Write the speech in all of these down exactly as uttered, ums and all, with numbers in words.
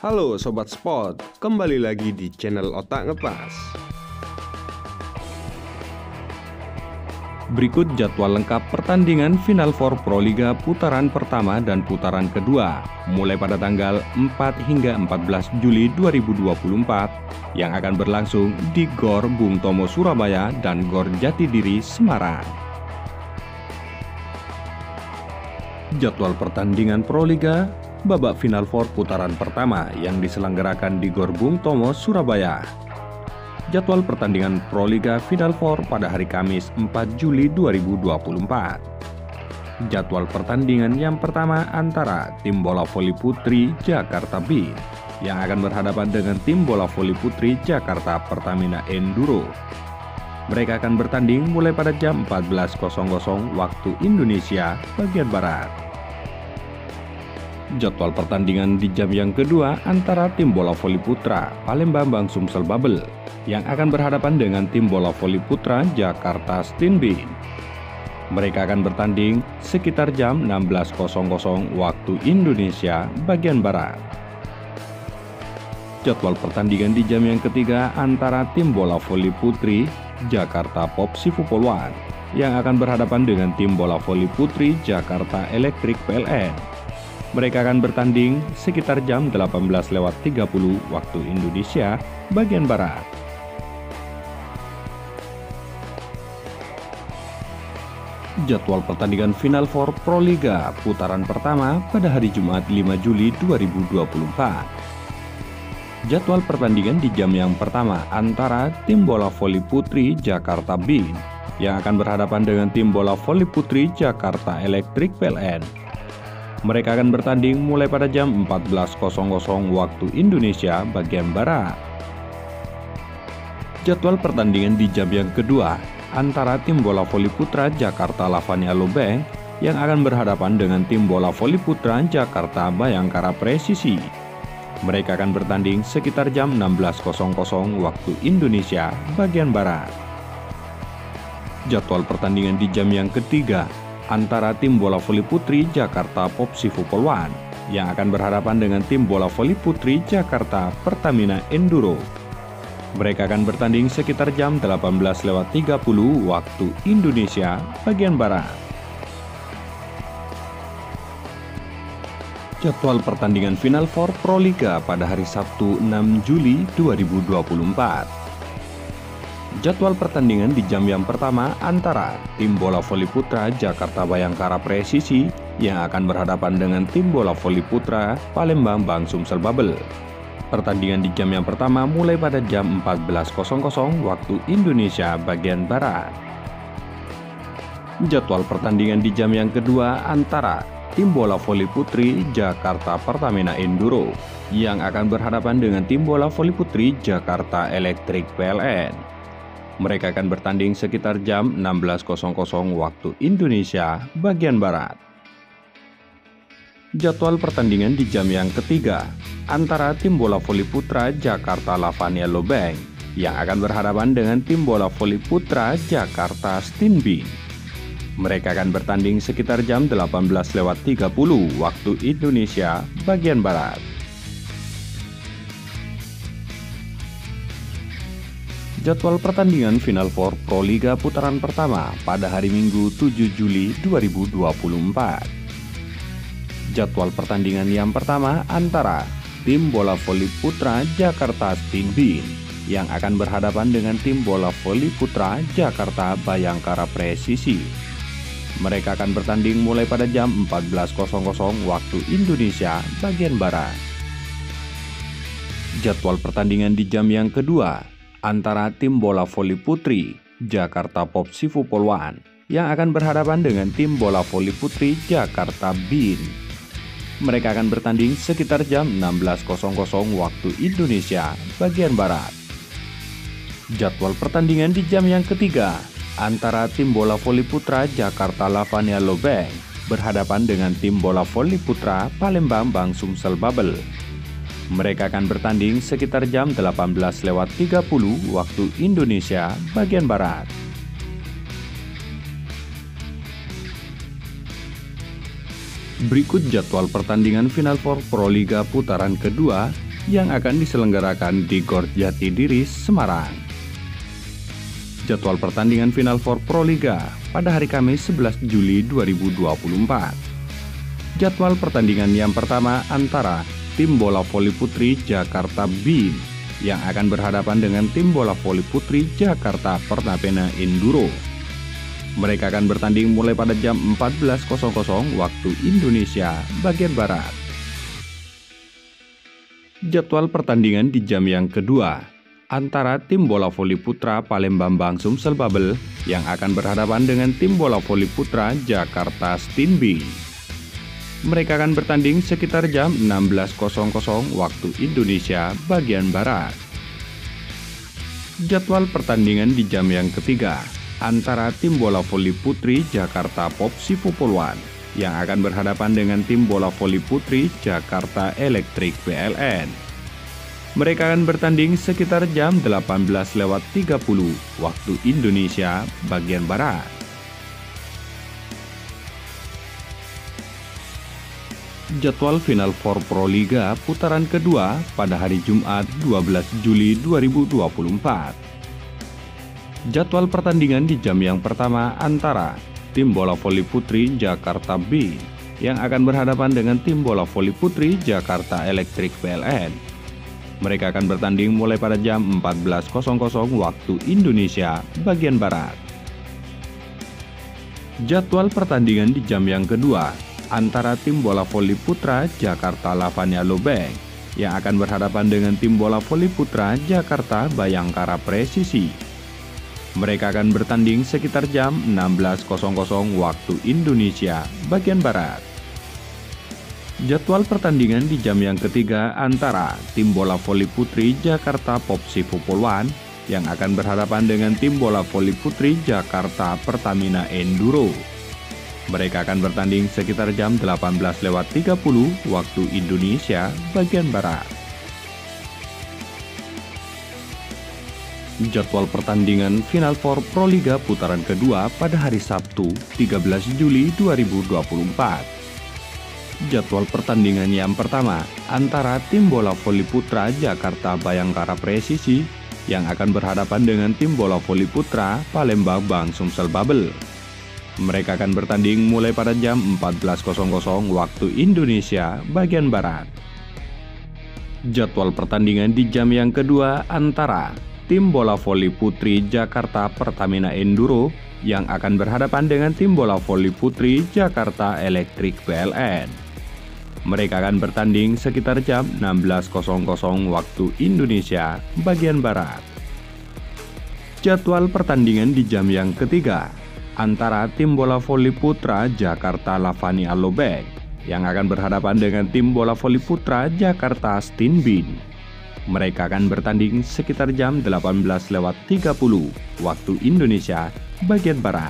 Halo Sobat Sport, kembali lagi di channel Otak Ngepas. Berikut jadwal lengkap pertandingan Final Four Proliga putaran pertama dan putaran kedua, mulai pada tanggal empat hingga empat belas Juli dua ribu dua puluh empat, yang akan berlangsung di Gor Bung Tomo Surabaya dan Gor Jatidiri Semarang. Jadwal pertandingan Proliga babak Final Four putaran pertama yang diselenggarakan di Gor Bung Tomo Surabaya. Jadwal pertandingan Proliga Final Four pada hari Kamis empat Juli dua ribu dua puluh empat. Jadwal pertandingan yang pertama antara tim bola voli putri Jakarta Beat yang akan berhadapan dengan tim bola voli putri Jakarta Pertamina Enduro. Mereka akan bertanding mulai pada jam empat belas waktu Indonesia bagian Barat. Jadwal pertandingan di jam yang kedua antara tim bola voli putra Palembang Sumsel Babel yang akan berhadapan dengan tim bola voli putra Jakarta Stinbin. Mereka akan bertanding sekitar jam enam belas waktu Indonesia bagian Barat. Jadwal pertandingan di jam yang ketiga antara tim bola voli putri Jakarta Popsifu Polwan yang akan berhadapan dengan tim bola voli putri Jakarta Electric P L N. Mereka akan bertanding sekitar jam delapan belas lewat tiga puluh waktu Indonesia bagian Barat. Jadwal pertandingan Final Four Proliga putaran pertama pada hari Jumat lima Juli dua ribu dua puluh empat. Jadwal pertandingan di jam yang pertama antara tim bola voli putri Jakarta Beat yang akan berhadapan dengan tim bola voli putri Jakarta Electric P L N. Mereka akan bertanding mulai pada jam empat belas waktu Indonesia bagian Barat. Jadwal pertandingan di jam yang kedua antara tim bola voli putra Jakarta Lavania Lubeng yang akan berhadapan dengan tim bola voli putra Jakarta Bayangkara Presisi. Mereka akan bertanding sekitar jam enam belas waktu Indonesia bagian Barat. Jadwal pertandingan di jam yang ketiga antara tim bola voli putri Jakarta Popsifu Polwan yang akan berhadapan dengan tim bola voli putri Jakarta Pertamina Enduro. Mereka akan bertanding sekitar jam delapan belas lewat tiga puluh waktu Indonesia bagian Barat. Jadwal pertandingan Final Four Proliga pada hari Sabtu enam Juli dua ribu dua puluh empat. Jadwal pertandingan di jam yang pertama antara tim bola voli putra Jakarta Bayangkara Presisi yang akan berhadapan dengan tim bola voli putra Palembang Sumsel Babel. Pertandingan di jam yang pertama mulai pada jam empat belas waktu Indonesia bagian Barat. Jadwal pertandingan di jam yang kedua antara tim bola voli putri Jakarta Pertamina Enduro yang akan berhadapan dengan tim bola voli putri Jakarta Electric P L N. Mereka akan bertanding sekitar jam enam belas waktu Indonesia bagian Barat. Jadwal pertandingan di jam yang ketiga antara tim bola voli putra Jakarta Lavania Lubeng yang akan berhadapan dengan tim bola voli putra Jakarta Stinbin. Mereka akan bertanding sekitar jam delapan belas lewat tiga puluh waktu Indonesia bagian Barat. Jadwal pertandingan Final Four Proliga putaran pertama pada hari Minggu tujuh Juli dua ribu dua puluh empat. Jadwal pertandingan yang pertama antara tim bola voli putra Jakarta Stinbin yang akan berhadapan dengan tim bola voli putra Jakarta Bayangkara Presisi. Mereka akan bertanding mulai pada jam empat belas waktu Indonesia bagian Barat. Jadwal pertandingan di jam yang kedua antara tim bola voli putri Jakarta Popsifu Polwan yang akan berhadapan dengan tim bola voli putri Jakarta Beat. Mereka akan bertanding sekitar jam enam belas waktu Indonesia bagian Barat. Jadwal pertandingan di jam yang ketiga antara tim bola voli putra Jakarta Lavania Lubeng berhadapan dengan tim bola voli putra Palembang Sumsel Babel. Mereka akan bertanding sekitar jam delapan belas lewat tiga puluh waktu Indonesia bagian Barat. Berikut jadwal pertandingan Final Four Proliga putaran kedua yang akan diselenggarakan di Gor Jatidiri, Semarang. Jadwal pertandingan Final Four Proliga pada hari Kamis sebelas Juli dua ribu dua puluh empat. Jadwal pertandingan yang pertama antara tim bola voli putri Jakarta Bean yang akan berhadapan dengan tim bola voli putri Jakarta Pertamina Enduro. Mereka akan bertanding mulai pada jam empat belas waktu Indonesia bagian Barat. Jadwal pertandingan di jam yang kedua antara tim bola voli putra Palembang Sumsel Babel yang akan berhadapan dengan tim bola voli putra Jakarta Stinbing. Mereka akan bertanding sekitar jam enam belas waktu Indonesia bagian Barat. Jadwal pertandingan di jam yang ketiga antara tim bola voli putri Jakarta Popsivo Poluan yang akan berhadapan dengan tim bola voli putri Jakarta Electric P L N. Mereka akan bertanding sekitar jam delapan belas lewat tiga puluh waktu Indonesia bagian Barat. Jadwal Final Four Proliga putaran kedua pada hari Jumat dua belas Juli dua ribu dua puluh empat. Jadwal pertandingan di jam yang pertama antara tim bola voli putri Jakarta Bean yang akan berhadapan dengan tim bola voli putri Jakarta Electric P L N. Mereka akan bertanding mulai pada jam empat belas waktu Indonesia bagian Barat. Jadwal pertandingan di jam yang kedua antara tim bola voli putra Jakarta Lavania Lubeng yang akan berhadapan dengan tim bola voli putra Jakarta Bayangkara Presisi. Mereka akan bertanding sekitar jam enam belas waktu Indonesia bagian Barat. Jadwal pertandingan di jam yang ketiga antara tim bola voli putri Jakarta Popsivo Poluan yang akan berhadapan dengan tim bola voli putri Jakarta Pertamina Enduro. Mereka akan bertanding sekitar jam delapan belas lewat tiga puluh waktu Indonesia bagian Barat. Jadwal pertandingan Final Four Proliga putaran kedua pada hari Sabtu tiga belas Juli dua ribu dua puluh empat. Jadwal pertandingan yang pertama antara tim bola voli putra Jakarta Bayangkara Presisi yang akan berhadapan dengan tim bola voli putra Palembang Sumsel Babel. Mereka akan bertanding mulai pada jam empat belas waktu Indonesia bagian Barat. Jadwal pertandingan di jam yang kedua antara tim bola voli putri Jakarta Pertamina Enduro yang akan berhadapan dengan tim bola voli putri Jakarta Electric P L N. Mereka akan bertanding sekitar jam enam belas waktu Indonesia bagian Barat. Jadwal pertandingan di jam yang ketiga antara tim bola voli putra Jakarta Lavania Lubeng yang akan berhadapan dengan tim bola voli putra Jakarta Stinbing. Mereka akan bertanding sekitar jam delapan belas lewat tiga puluh waktu Indonesia bagian Barat.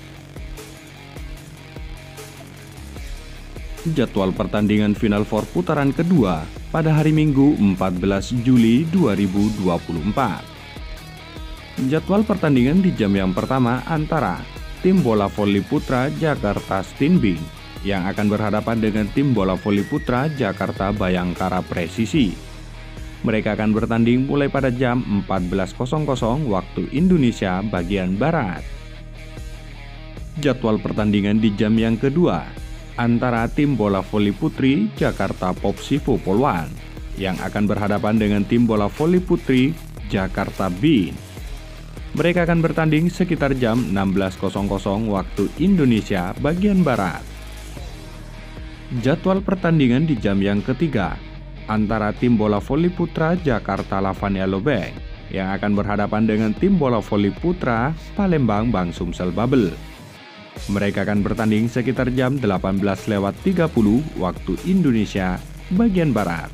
Jadwal pertandingan Final Four putaran kedua pada hari Minggu empat belas Juli dua ribu dua puluh empat. Jadwal pertandingan di jam yang pertama antara tim bola voli putra Jakarta Stinbing yang akan berhadapan dengan tim bola voli putra Jakarta Bayangkara Presisi. Mereka akan bertanding mulai pada jam empat belas waktu Indonesia bagian Barat. Jadwal pertandingan di jam yang kedua antara tim bola voli putri Jakarta Popsivo Poluan yang akan berhadapan dengan tim bola voli putri Jakarta Bean. Mereka akan bertanding sekitar jam enam belas waktu Indonesia bagian Barat. Jadwal pertandingan di jam yang ketiga antara tim bola voli putra Jakarta Lavania Lubeng yang akan berhadapan dengan tim bola voli putra Palembang Sumsel Babel. Mereka akan bertanding sekitar jam delapan belas lewat tiga puluh waktu Indonesia bagian Barat.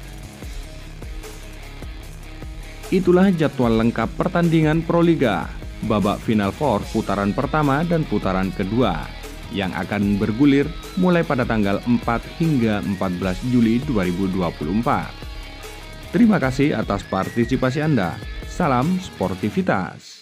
Itulah jadwal lengkap pertandingan Proliga babak Final Four putaran pertama dan putaran kedua yang akan bergulir mulai pada tanggal empat hingga empat belas Juli dua ribu dua puluh empat. Terima kasih atas partisipasi Anda. Salam sportivitas.